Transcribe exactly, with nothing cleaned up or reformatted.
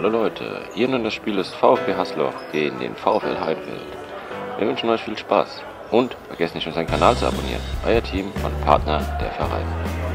Hallo Leute, ihr nun das Spiel des VfB Hasloch gegen den VfL Heidfeld. Wir wünschen euch viel Spaß und vergesst nicht unseren Kanal zu abonnieren, euer Team und Partner der Verein.